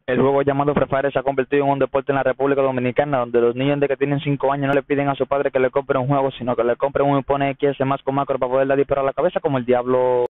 El juego llamado Free Fire se ha convertido en un deporte en la República Dominicana, donde los niños de que tienen 5 años no le piden a su padre que le compre un juego, sino que le compren un Pone XS más con macro para poderle disparar a la cabeza como el diablo.